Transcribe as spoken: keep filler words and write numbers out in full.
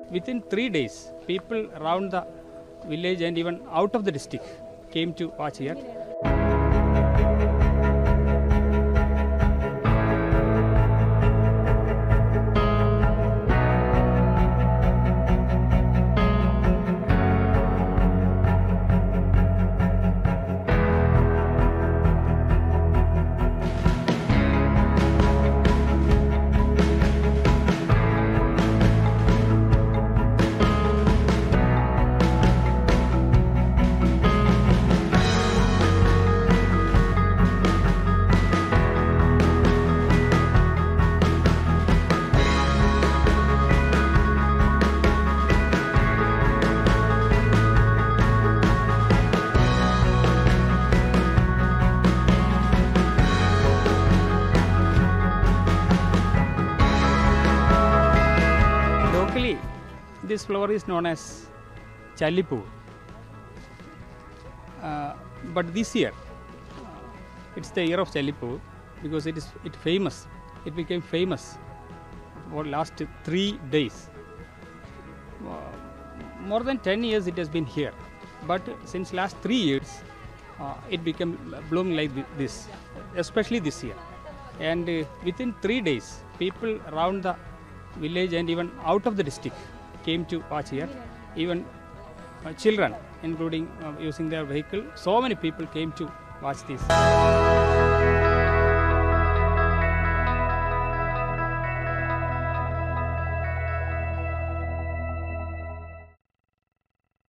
within three days, people around the village and even out of the district came to watch here. Locally, this flower is known as Challipu. Uh, but this year, it's the year of Challipu because it is it famous. It became famous for last three days. Uh, more than ten years it has been here, but since last three years, uh, it became blooming like this, especially this year. And uh, within three days, people around the village and even out of the district came to watch here. Even uh, children, including uh, using their vehicle, so many people came to watch this.